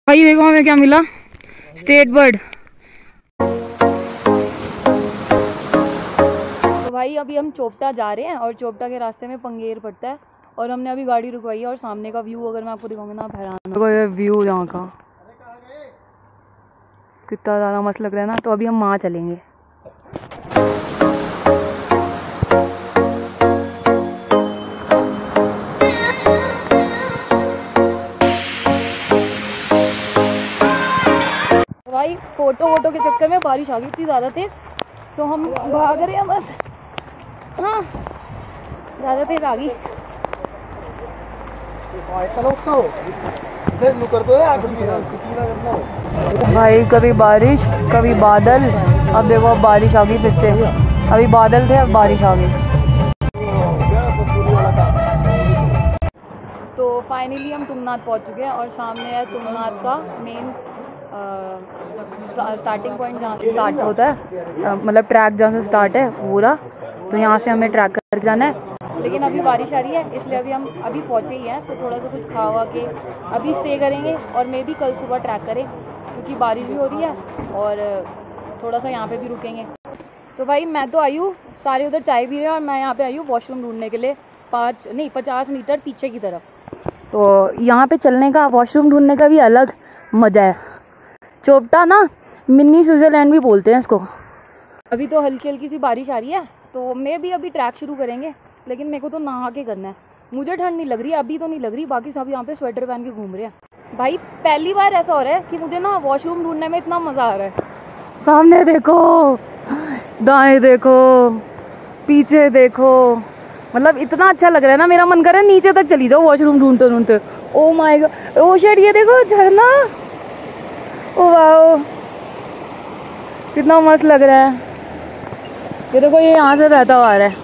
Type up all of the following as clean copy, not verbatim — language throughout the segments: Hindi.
भाई देखो हमें क्या मिला, स्टेट बर्ड। तो भाई अभी हम चोपटा जा रहे हैं और चोपटा के रास्ते में पंगेर पड़ता है और हमने अभी गाड़ी रुकवाई है और सामने का व्यू अगर मैं आपको दिखाऊंगा ना, हैरान देखो ये व्यू यहाँ का कितना ज़्यादा मस्त लग रहा है ना। तो अभी हम वहाँ चलेंगे। भाई फोटो वोटो के चक्कर में बारिश आ गई इतनी ज़्यादा तेज, तो हम भाग रहे हैं बस। हाँ ज़्यादा तेज आ गई। भाई कभी बारिश कभी बादल, अब देखो अब बारिश आ गई फिर से। अभी बादल थे अब बारिश आ गई। तो फाइनली हम तुंगनाथ पहुंच चुके हैं और सामने है तुंगनाथ का मेन स्टार्टिंग पॉइंट जहाँ से स्टार्ट होता है, मतलब ट्रैक जहाँ से स्टार्ट है पूरा। तो यहाँ से हमें ट्रैक करके जाना है। लेकिन अभी बारिश आ रही है इसलिए अभी हम पहुँचे ही हैं, तो थोड़ा सा कुछ खा हुआ के अभी स्टे करेंगे और मे भी कल सुबह ट्रैक करें क्योंकि बारिश भी हो रही है और थोड़ा सा यहाँ पे भी रुकेंगे। तो भाई मैं तो आई हूँ, सारे उधर चाय भी है और मैं यहाँ पे आई हूँ वॉशरूम ढूंढने के लिए 50 मीटर पीछे की तरफ। तो यहाँ पे चलने का, वॉशरूम ढूंढने का भी अलग मज़ा है। चोपटा ना मिनी स्विट्जरलैंड भी बोलते हैं इसको। अभी तो हल्की हल्की सी बारिश आ रही है तो मैं भी अभी ट्रैक शुरू करेंगे, लेकिन मेरे को तो नहा के करना है। मुझे ठंड नहीं लग रही अभी तो नहीं लग रही, बाकी सब यहाँ पे स्वेटर पहन के घूम रहे हैं। भाई पहली बार ऐसा हो रहा है कि मुझे ना वॉशरूम ढूंढने में इतना मज़ा आ रहा है। सामने देखो, दाएं देखो, पीछे देखो, मतलब इतना अच्छा लग रहा है ना, मेरा मन कर रहा है नीचे तक चली जाओ वॉशरूम ढूंढते ढूंढते। ओ माय गॉड, ओ शेट ये देखो झरना, ओ वाओ कितना मस्त लग रहा है। ये देखो ये यहाँ से बहता हुआ आ रहा है,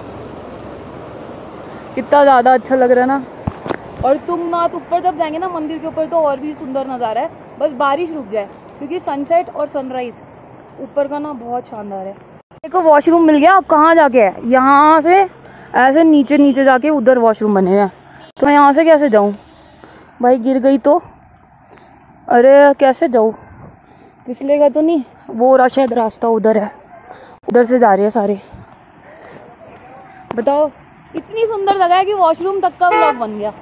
कितना ज़्यादा अच्छा लग रहा है ना। और तुंगनाथ ऊपर जब जाएंगे ना मंदिर के ऊपर तो और भी सुंदर नज़ारा है, बस बारिश रुक जाए क्योंकि सनसेट और सनराइज ऊपर का ना बहुत शानदार है। देखो वॉशरूम मिल गया। अब कहाँ जाके है, यहाँ से ऐसे नीचे नीचे जाके उधर वॉशरूम बने हैं। तो मैं यहाँ से कैसे जाऊँ भाई, गिर गई तो, अरे कैसे जाऊँ, फिसलेगा तो नहीं। वो शायद रास्ता उधर है, उधर से जा रहे हैं सारे। बताओ इतनी सुंदर जगह है कि वॉशरूम तक का व्लॉग बन गया।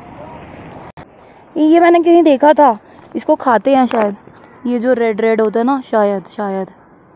ये मैंने कहीं देखा था, इसको खाते हैं शायद, ये जो रेड रेड होता है ना, शायद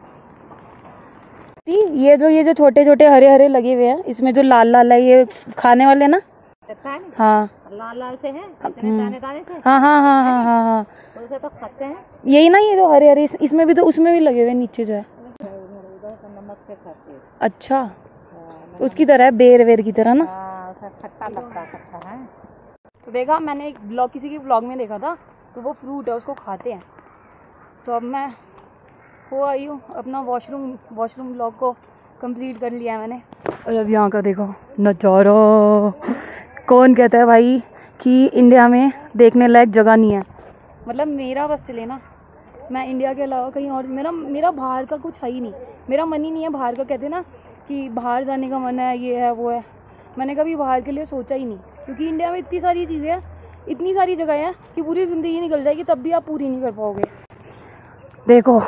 ये जो छोटे छोटे हरे हरे लगे हुए हैं, इसमें जो लाल लाल है ये खाने वाले ना। हाँ लाल लाल से हैं, दाने दाने से। हाँ तो उसे तो खाते हैं यही ना, ये जो हरे हरे इसमें भी, तो उसमें भी लगे हुए नीचे जो है। नमक से खाते हैं। अच्छा उसकी तरह है, बेर वेर की तरह ना। खट्टा लगता है। तो देखा मैंने एक ब्लॉग, किसी की ब्लॉग में देखा था, तो वो फ्रूट है उसको खाते हैं। तो अब मैं हो आई हूँ, अपना वॉशरूम ब्लॉग को कंप्लीट कर लिया है मैंने। और अब यहाँ का देखो नज़ारा, कौन कहता है भाई कि इंडिया में देखने लायक जगह नहीं है। मतलब मेरा बस चले ना, मैं इंडिया के अलावा कहीं और, मेरा बाहर का कुछ है ही नहीं, मेरा मन ही नहीं है बाहर का। कहते ना कि बाहर जाने का मन है, ये है वो है, मैंने कभी बाहर के लिए सोचा ही नहीं क्योंकि इंडिया में इतनी सारी चीज़ें हैं, इतनी सारी जगह हैं कि पूरी ज़िंदगी निकल जाएगी तब भी आप पूरी नहीं कर पाओगे। देखो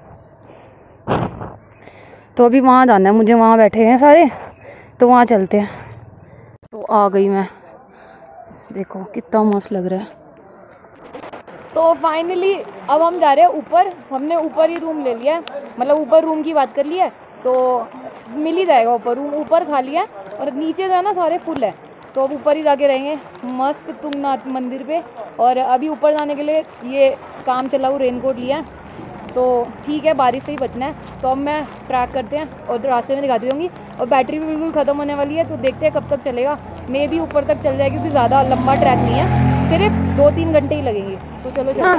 तो अभी वहाँ जाना है मुझे, वहाँ बैठे हैं सारे, तो वहाँ चलते हैं। तो आ गई मैं, देखो कितना मस्त लग रहा है। तो फाइनली अब हम जा रहे हैं ऊपर। हमने ऊपर ही रूम ले लिया है, मतलब ऊपर रूम की बात कर ली है, तो मिल ही जाएगा ऊपर रूम। ऊपर खाली है और नीचे जो है ना सारे फुल है, तो अब ऊपर ही जाके रहेंगे मस्त तुंगनाथ मंदिर पे। और अभी ऊपर जाने के लिए ये काम चला हुआ रेनकोट लिया है, तो ठीक है बारिश से ही बचना है। तो अब मैं ट्रैक करते हैं और रास्ते में दिखाती दूँगी। और बैटरी भी बिल्कुल ख़त्म होने वाली है, तो देखते हैं कब तक चलेगा। मे भी ऊपर तक चल जाए क्योंकि ज़्यादा लंबा ट्रैक नहीं है, सिर्फ 2-3 घंटे ही लगेंगे। तो चलो जय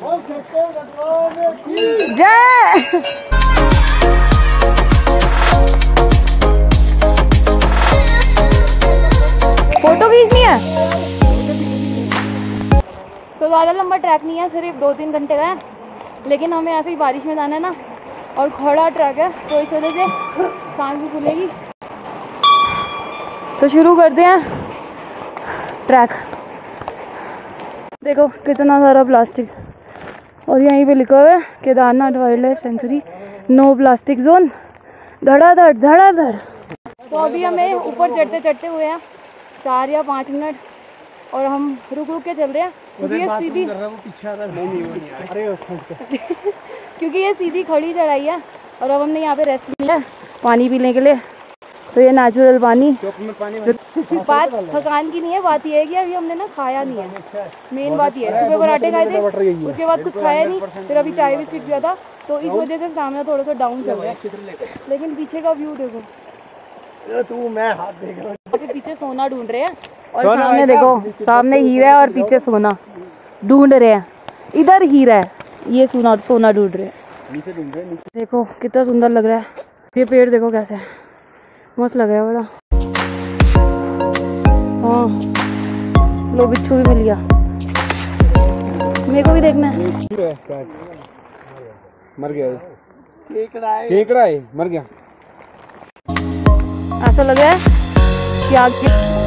फोटो खींचनी है। तो ज़्यादा लंबा ट्रैक नहीं है, सिर्फ 2-3 घंटे का है, लेकिन हमें ऐसे ही बारिश में जाना है ना, और खड़ा ट्रैक है तो इस वजह से सांस भी खुलेगी। तो शुरू करते हैं ट्रैक। देखो कितना सारा प्लास्टिक, और यहीं पे लिखा हुआ है Kedarnath wildlife sanctuary, no plastic zone, धड़ाधड़ धड़ाधड़। तो अभी हमें ऊपर चढ़ते चढ़ते हुए हैं 4 या 5 मिनट, और हम रुक रुक के चल रहे हैं क्योंकि ये सीधी क्योंकि ये सीधी खड़ी चढ़ाई है। और अब हमने यहाँ पे रेस्ट लिया है पानी पीने के लिए, तो ये नेचुरल पानी। बात थकान की नहीं है, बात ये है कि अभी हमने ना खाया नहीं है, मेन बात ये है। सुबह पराठे खाए थे, उसके बाद कुछ खाया नहीं, फिर अभी चाय बिस्किट किया था, तो इस वजह से स्टैमिना थोड़ा सा डाउन चल रहा है। लेकिन पीछे का व्यू देखो, मैं हाथ देख रहा हूँ। पीछे सोना ढूंढ रहे हैं, और सामने देखो, सामने हीरा है और पीछे सोना ढूंढ रहे हैं। इधर हीरा है, ये सोना ढूंढ रहे हैं। देखो कितना सुंदर लग रहा है, ये पेड़ देखो कैसे है, मस्त लग रहा है बड़ा। हाँ लो बिच्छू भी मिल गया, मेरे को भी देखना है। मर गया, केकड़ा है, मर गया। ऐसा लग रहा है कि आग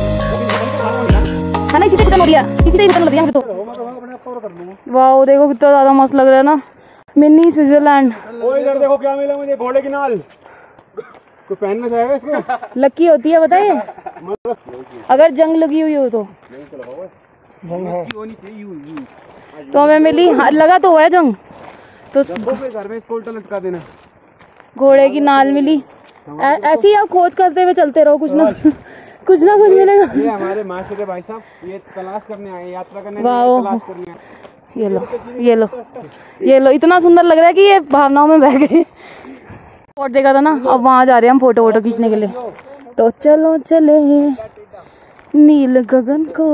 है ना, किसी खत्म हो गया, किसी से खत्म हो गया। तो वाह देखो कितना ज्यादा मस्त लग रहा है ना, मिनी स्विट्जरलैंड। इधर देखो क्या मिला मुझे, घोड़े की नाल। कोई पहनना चाहेगा इसको? लकी होती है बताइए, अगर जंग लगी हुई हो तो। तो हमें मिली, लगा तो हुआ है जंग, तो घर में इसको उल्टा लटका देना। घोड़े की नाल मिली। ऐसे ही आप खोज करते हुए चलते रहो, कुछ ना कुछ मिलेगा। ये हमारे मास्टर है भाई साहब, ये तलाश करने आए, यात्रा करने आए, तलाश करने आए। ये लो ये लो ये लो, इतना सुंदर लग रहा है कि ये भावनाओं में बह गए। स्पॉट देखा था ना, अब वहाँ जा रहे हैं हम फोटो वोटो खींचने के लिए। तो चलो चले नील गगन को।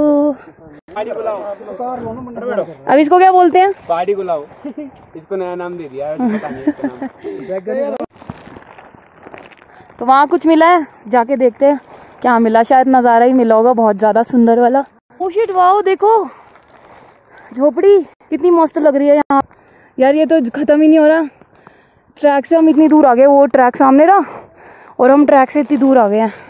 अब इसको क्या बोलते हैं? पहाड़ी गुलाब, इसको नया नाम दे दिया, पता नहीं इसका नाम। तो वहाँ कुछ मिला है, जाके देखते हैं क्या मिला। शायद नज़ारा ही मिला होगा बहुत ज्यादा सुंदर वाला। ओ शिट, वाओ देखो झोपड़ी कितनी मस्त लग रही है यहाँ। यार ये तो खत्म ही नहीं हो रहा, ट्रैक से हम इतनी दूर आ गए, वो ट्रैक सामने रहा और हम ट्रैक से इतनी दूर आ गए हैं।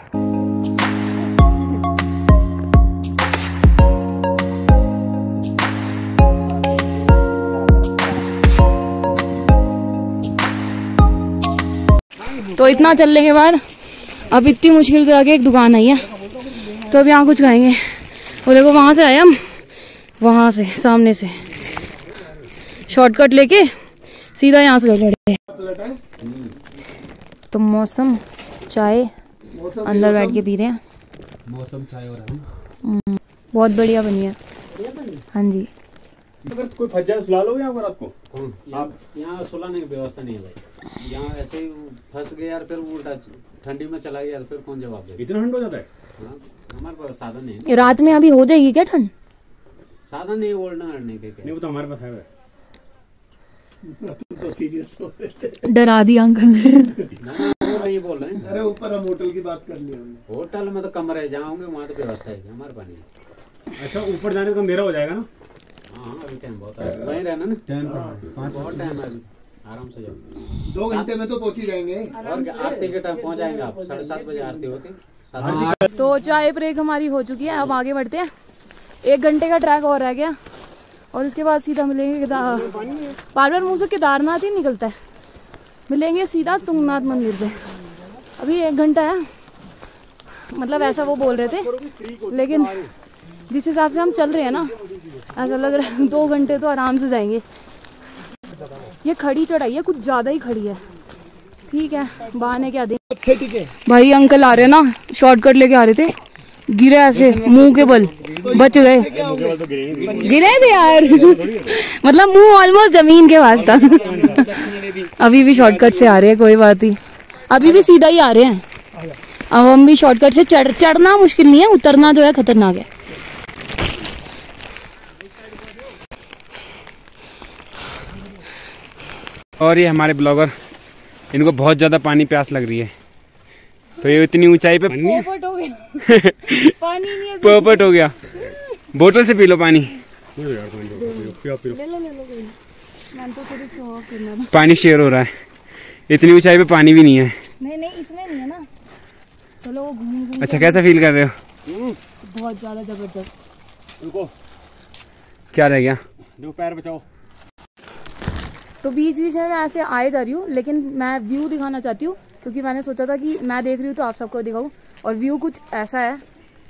तो इतना चलने के बाद अब इतनी मुश्किल से आके एक दुकान आई है, तो अब यहाँ कुछ खाएंगे। वो देखो वहाँ से आए हम, वहाँ से सामने से शॉर्टकट लेके सीधा यहाँ से चले। तो मौसम चाय अंदर बैठ के पी रहे हैं, मौसम चाय और बहुत बढ़िया बनी है। हाँ जी, अगर कोई फंस जाए सुला लोगे यहाँ पर आपको? आप यहाँ सुलाने की व्यवस्था नहीं है भाई, यहाँ ऐसे ही फंस गए यार, फिर उल्टा ठंडी में चला गया फिर कौन जवाब दे? इतना ठंड हो जाता है? हाँ, हमारे पास साधन नहीं। रात में अभी हो जाएगी क्या ठंड? साधन नहीं ओढ़ना अड़ने के। नहीं वो तो हमारे पास है। तो सीरियस हो डरा दिया अंकल ने। नहीं बोल रहे हैं। अरे ऊपर हम होटल की बात कर ली हमने। होटल में तो कमरे जाओगे, वहाँ तो व्यवस्था है, हमारे पास नहीं। अच्छा ऊपर जाने का अंधेरा हो जाएगा ना? हाँ अभी टाइम बहुत है, वहीं रहना ना, बहुत टाइम है अभी, आराम से जाओ। 2 घंटे में तो पहुंच ही जाएंगे। और आरती के टाइम पहुँच जाएंगे आप, 7:30 बजे आरती होती। तो चाय ब्रेक हमारी हो चुकी है, अब आगे बढ़ते हैं। 1 घंटे का ट्रैक और रह गया, और उसके बाद सीधा मिलेंगे बार मुंह से केदारनाथ ही निकलता है, मिलेंगे सीधा तुंगनाथ मंदिर पे। अभी 1 घंटा है, मतलब ऐसा वो बोल रहे थे, लेकिन जिस हिसाब से हम चल रहे हैं ना, ऐसा लग रहा है 2 घंटे तो आराम से जाएंगे। ये खड़ी चढ़ाई है, कुछ ज्यादा ही खड़ी है। ठीक है, बहाने क्या दें। भाई अंकल आ रहे हैं ना, शॉर्टकट लेके आ रहे थे, गिरे ऐसे मुंह के बल, बच गए। गिरे थे यार मतलब मुंह ऑलमोस्ट जमीन के पास था। अभी भी शॉर्टकट से आ रहे हैं, कोई बात नहीं, अभी भी सीधा ही आ रहे हैं। अब हम भी शॉर्टकट से चढ़ना मुश्किल नहीं है, उतरना जो है खतरनाक है। और ये हमारे ब्लॉगर, इनको बहुत ज्यादा पानी प्यास लग रही है, तो ये इतनी ऊंचाई पे पोपट हो गया पानी नहीं है, पोपट हो गया। बोतल से पी लो पानी। पानी शेयर हो रहा है, इतनी ऊंचाई पे पानी भी नहीं है। नहीं इसमें नहीं है ना। चलो वो घूम। अच्छा कैसा फील कर रहे हो? बहुत ज्यादा जबरदस्त। क्या रह गया? दो पैर बचाओ। तो बीच बीच में मैं ऐसे आए जा रही हूँ, लेकिन मैं व्यू दिखाना चाहती हूँ क्योंकि मैंने सोचा था कि मैं देख रही हूँ तो आप सबको दिखाऊँ। और व्यू कुछ ऐसा है,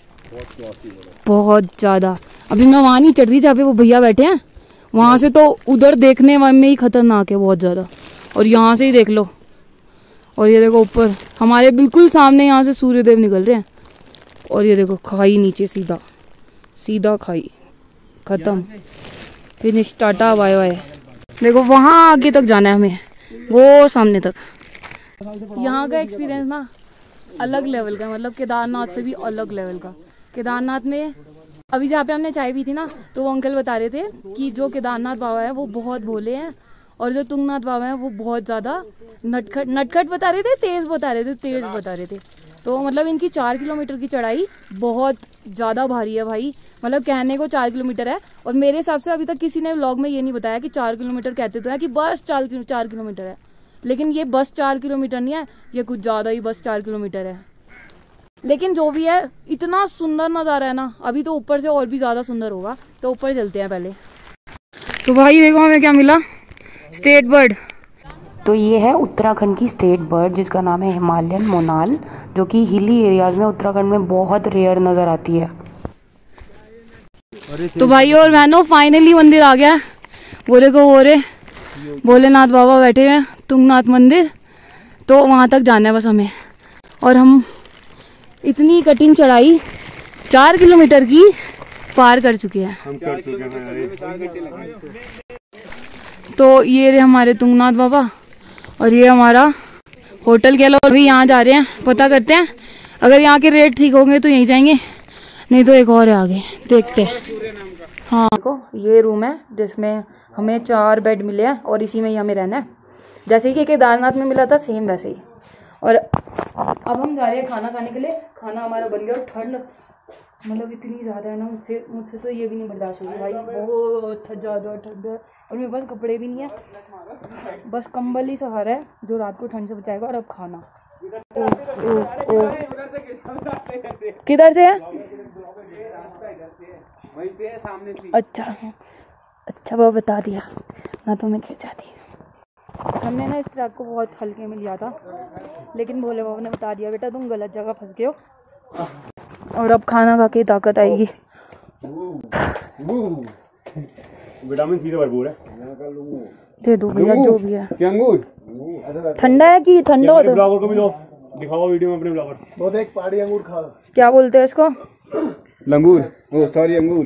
बहुत ज़्यादा। अभी मैं वहाँ नहीं चढ़ रही जहाँ पे वो भैया बैठे हैं, वहाँ से तो उधर देखने में ही खतरनाक है बहुत ज़्यादा। और यहाँ से ही देख लो, और ये देखो ऊपर हमारे बिल्कुल सामने यहाँ से सूर्यदेव निकल रहे हैं। और ये देखो खाई नीचे, सीधा सीधा खाई, खत्म, फिनिश, टाटा बाय बाय। देखो वहाँ आगे तक जाना है हमें, वो सामने तक। यहाँ का एक्सपीरियंस ना अलग लेवल का, मतलब केदारनाथ से भी अलग लेवल का। केदारनाथ में अभी जहाँ पे हमने चाय पी थी ना, तो वो अंकल बता रहे थे कि जो केदारनाथ बाबा है वो बहुत भोले हैं, और जो तुंगनाथ बाबा है वो बहुत ज़्यादा नटखट बता रहे थे, तेज़ बता रहे थे। तो मतलब इनकी 4 किलोमीटर की चढ़ाई बहुत ज़्यादा भारी है भाई, मतलब कहने को 4 किलोमीटर है। और मेरे हिसाब से अभी तक किसी ने व्लॉग में ये नहीं बताया कि 4 किलोमीटर, कहते तो है कि बस 4 किलोमीटर है, लेकिन ये बस 4 किलोमीटर नहीं है, ये कुछ ज़्यादा ही बस 4 किलोमीटर है। लेकिन जो भी है, इतना सुंदर नज़ारा है ना, अभी तो ऊपर से और भी ज़्यादा सुंदर होगा। तो ऊपर चलते हैं पहले। तो भाई देखो हमें क्या मिला, स्टेट बर्ड। तो ये है उत्तराखंड की स्टेट बर्ड जिसका नाम है हिमालयन मोनाल, जो कि हिली एरियाज में उत्तराखंड में बहुत रेयर नज़र आती है। तो भाई और बहनों फाइनली मंदिर आ गया। वो देखो वो रे भोलेनाथ बाबा बैठे हुए हैं, तुंगनाथ मंदिर। तो वहाँ तक जाना है बस हमें। और हम इतनी कठिन चढ़ाई 4 किलोमीटर की पार कर चुके हैं। हम कर चुके हैं। तो ये रहे हमारे तुंगनाथ बाबा, और ये हमारा होटल कह लो। अभी यहाँ जा रहे हैं, पता करते हैं, अगर यहाँ के रेट ठीक होंगे तो यहीं जाएंगे, नहीं तो एक और है आगे, देखते हैं। हाँ देखो ये रूम है जिसमें हमें 4 बेड मिले हैं, और इसी में ही हमें रहना है, जैसे कि केदारनाथ में मिला था सेम वैसे ही। और अब हम जा रहे हैं खाना खाने के लिए। खाना हमारा बन गया, और ठंड मतलब इतनी ज़्यादा है ना, मुझसे तो ये भी नहीं बर्दाश्त होगी भाई, बहुत ज़्यादा ठंड है। और मेरे पास कपड़े भी नहीं है, बस कंबल ही सहारा है जो रात को ठंड से बचाएगा। और अब खाना ओ किधर से है? अच्छा वो बता दिया ना, तो मैं खिंचा दी। हमने ना इस ट्रक को बहुत हल्के में लिया था, लेकिन भोले बाबा ने बता दिया बेटा तुम गलत जगह फंस गए हो, और अब खाना खा के ताकत आएगी। विटामिन सी से भरपूर है। दे दो भैया जो भी है। क्या अंगूर ठंडा है कि ठंडा हो? ब्लॉगर को भी दो, दिखाओ वीडियो में अपने ब्लॉगर। बहुत एक पहाड़ी अंगूर खा। क्या बोलते हैं इसको? लंगूर, ओ सॉरी अंगूर।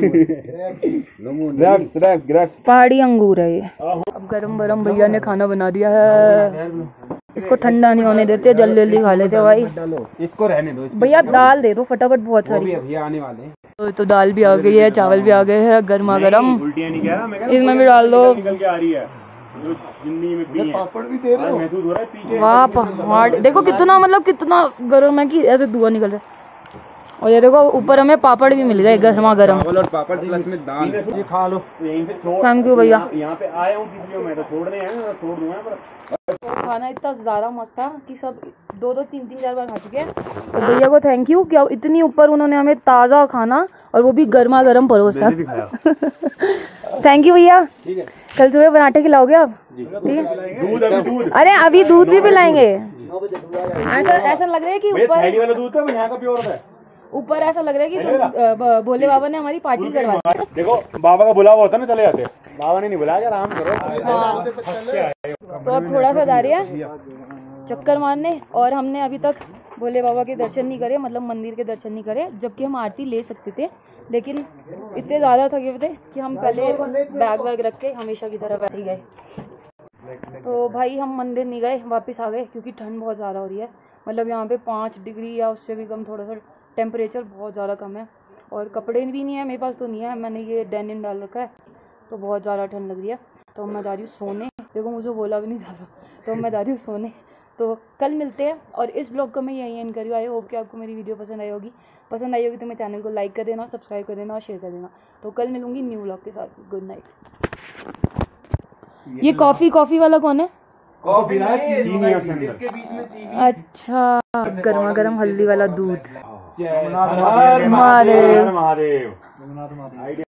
ग्रेप्स पहाड़ी अंगूर है ये। अब गरम गरम भैया ने खाना बना दिया है, इसको ठंडा नहीं होने देते, जल्दी जल्दी खा लेते भाई। इसको रहने दो भैया, दाल दे दो फटाफट, बहुत सारी भैया आने वाले हैं। तो दाल भी आ गई है, चावल भी आ गए हैं गर्मा गर्म, उल्टियां नहीं कह रहा मैं, इसमें भी डाल दो। निकल के आ रही है जो जिंदगी में पी है। पापड़ भी दे रहे हो, महसूस हो रहा है पीछे। वाह पहाड़ देखो कितना, मतलब कितना गर्म है कि ऐसे धुआं निकल रहा है। और ये देखो ऊपर हमें पापड़ भी मिल गए गर्मा गर्म, चावल और पापड़ प्लस में दाल। ये खा लो यहीं से। थैंक यू भैया। यहाँ पे आया हूँ किसी मैं तो छोड़ने हैं, छोड़ दूंगा पर खाना इतना ज़्यादा मस्त था कि सब 2-2, 3-3, 4 बार खा चुके हैं। तो भैया को थैंक यू कि इतनी ऊपर उन्होंने हमें ताज़ा खाना और वो भी गर्मा गर्म परोसा। थैंक यू भैया। कल सुबह पराठे खिलाओगे आप? ठीक है। दूध अरे अभी दूध भी पिलाएंगे। ऐसा लग रहा है कि वाला दूध था यहाँ का प्योर है। ऊपर ऐसा लग रहा है कि भोले बाबा ने हमारी पार्टी करवा दी। देखो बाबा का बुलावा होता ना, चले जाते। बाबा ने नहीं बुलाया, आराम करो। हाँ। तो अब थोड़ा सा जा रही है चक्कर मारने, और हमने अभी तक भोले बाबा के दर्शन नहीं करे, मतलब मंदिर के दर्शन नहीं करे, जबकि हम आरती ले सकते थे, लेकिन इतने ज़्यादा थके हुए थे कि हम पहले बैग वैग रख के हमेशा की तरह वैसे ही गए। तो भाई हम मंदिर नहीं गए, वापस आ गए क्योंकि ठंड बहुत ज़्यादा हो रही है। मतलब यहाँ पे 5 डिग्री या उससे भी कम, थोड़ा सा टेम्परेचर बहुत ज़्यादा कम है, और कपड़े भी नहीं है मेरे पास, तो नहीं है, मैंने ये डेनिम डाल रखा है, तो बहुत ज़्यादा ठंड लग रही है। तो मैं जा रही हूँ सोने। देखो मुझे बोला भी नहीं जा रहा, तो मैं जा रही हूँ सोने। तो कल मिलते हैं, और इस ब्लॉग को मैं यहीं एंड कर रही हूँ। आई होप कि आपको मेरी वीडियो पसंद आई होगी तो मेरे चैनल को लाइक कर देना, सब्सक्राइब कर देना और शेयर कर देना। तो कल मिलूंगी न्यू ब्लॉग के साथ। Good night. ये कॉफ़ी वाला कौन है? कॉफी इसके बीच में चीनी। अच्छा, गर्मा गर्म हल्दी वाला दूध। महादेव।